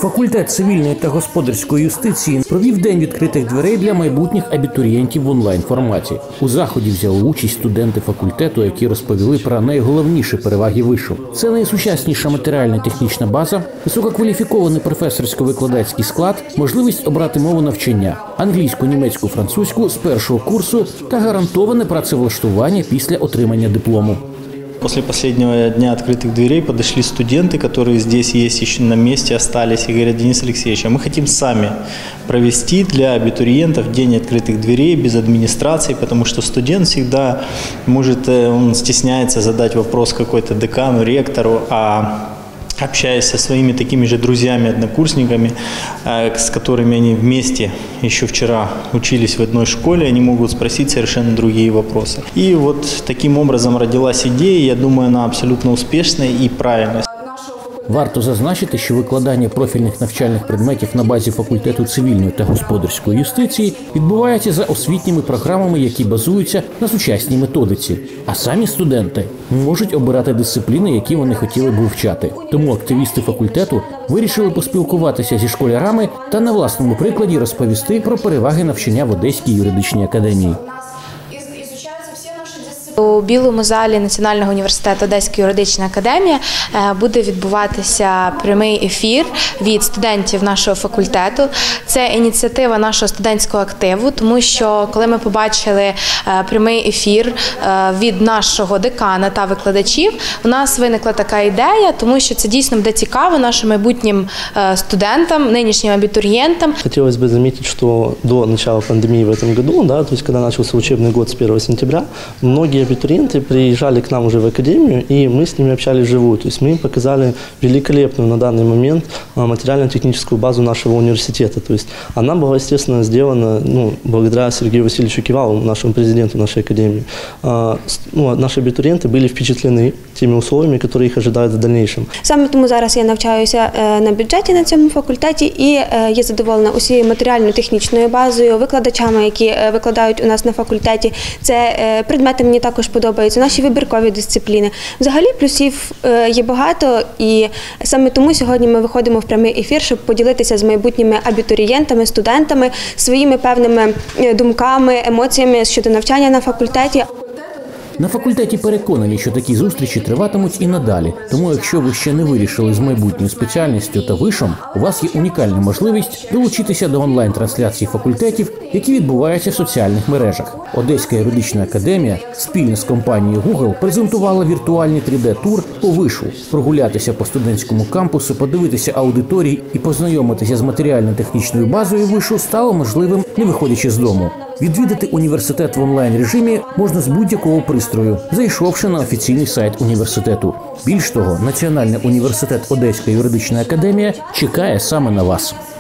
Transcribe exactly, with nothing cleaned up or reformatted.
Факультет цивільної та господарської юстиції провів день відкритих дверей для майбутніх абітурієнтів в онлайн-форматі. У заході взяли участь студенти факультету, які розповіли про найголовніші переваги вишу. Це найсучасніша матеріально-технічна база, висококваліфікований професорсько-викладацький склад, можливість обрати мову навчання – англійську, німецьку, французьку з першого курсу та гарантоване працевлаштування після отримання диплому. После последнего дня открытых дверей подошли студенты, которые здесь есть еще на месте, остались, и говорят: Денис Алексеевич, а мы хотим сами провести для абитуриентов день открытых дверей без администрации, потому что студент всегда может, он стесняется задать вопрос какой-то декану, ректору, а общаясь со своими такими же друзьями, однокурсниками, с которыми они вместе еще вчера учились в одной школе, они могут спросить совершенно другие вопросы. И вот таким образом родилась идея, я думаю, она абсолютно успешная и правильная. Варто зазначити, що викладання профільних навчальних предметів на базі факультету цивільної та господарської юстиції відбувається за освітніми програмами, які базуються на сучасній методиці. А самі студенти можуть обирати дисципліни, які вони хотіли б вивчати. Тому активісти факультету вирішили поспілкуватися зі школярами та на власному прикладі розповісти про переваги навчання в Одеській юридичній академії. У Білому залі Національного університету Одеська юридична академія буде відбуватися прямий ефір від студентів нашого факультету. Це ініціатива нашого студентського активу, тому що коли ми побачили прямий ефір від нашого декана та викладачів, у нас виникла така ідея, тому що це дійсно буде цікаво нашим майбутнім студентам, нинішнім абитуриентам. Хотелось бы заметить, что до начала пандемии в этом году, да, то есть когда начался учебный год с первого сентября, многие абитуриенты приезжали к нам уже в академию, и мы с ними общались вживую. То есть мы им показали великолепную на данный момент материально-техническую базу нашего университета. То есть она была, естественно, сделана, ну, благодаря Сергею Васильевичу Кивалову, нашему президенту нашей академии. Ну, наши абитуриенты были впечатлены теми условиями, которые их ожидают в дальнейшем. Саме тому зараз я навчаюся на бюджеті на цьому факультеті і є задоволена усією матеріально-технічною базою, викладачами, які викладають у нас на факультеті. Це предмети мені також подобаються, наші вибіркові дисципліни. Взагалі плюсів є багато, і саме тому сьогодні ми виходимо в прямий ефір, щоб поділитися з майбутніми абітурієнтами, студентами своїми певними думками, емоціями щодо навчання на факультеті. На факультеті переконані, що такі зустрічі триватимуть і надалі. Тому, якщо ви ще не вирішили з майбутньою спеціальністю та вишом, у вас є унікальна можливість долучитися до онлайн-трансляцій факультетів, які відбуваються в соціальних мережах. Одеська юридична академія спільно з компанією Google презентувала віртуальний три де-тур по вишу. Прогулятися по студентському кампусу, подивитися аудиторії і познайомитися з матеріально-технічною базою вишу стало можливим, не виходячи з дому. Відвідати університет в онлайн-режимі можна з будь-якого пристрою, зайшовши на офіційний сайт університету. Більш того, Національний університет Одеська юридична академія чекає саме на вас.